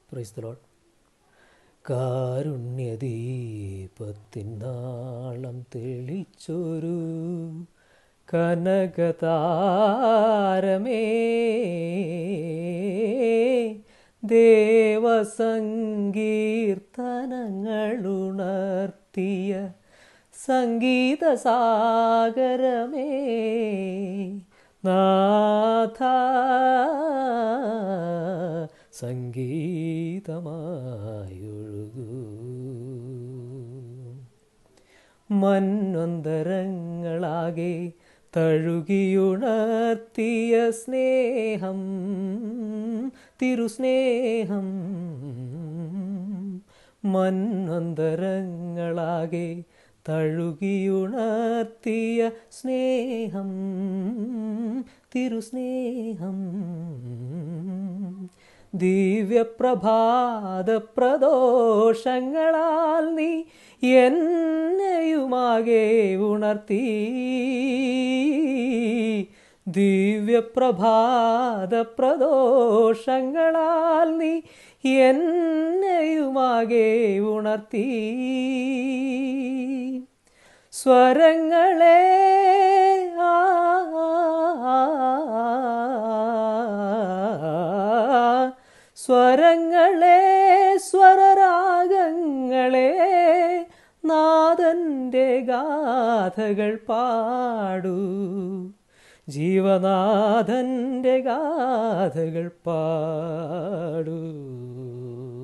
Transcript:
Praise the Lord. കാരുണ്യദീപത്തിൻ നാളം തെളിച്ചൊരു കനകതാരമേ, ദേവസങ്കീർത്തനങ്ങളുണർത്തിയ സംഗീതസാഗരമേ, നാഥ സംഗീതമായൊഴുകൂ. മന്വന്തരങ്ങളാകെ തഴുകിയുണർത്തിയ സ്നേഹം, തിരുസ്നേഹം, മന്വന്തരങ്ങളാകെ തഴുകിയുണർത്തിയ സ്നേഹം, തിരുസ്നേഹം, ദിവ്യപ്രഭാതപ്രദോഷങ്ങളാൽ നീ എന്നെയുമാകെ ഉണർത്തി. ദിവ്യപ്രഭാതപ്രദോഷങ്ങളാൽ നീ എന്നെയുമാകെ ഉണർത്തി. സ്വരങ്ങളെ സ്വരങ്ങളെ സ്വരരാഗങ്ങളെ നാഥൻ്റെ ഗാഥകൾ പാടൂ, ജീവനാഥൻ്റെ ഗാഥകൾ പാടൂ.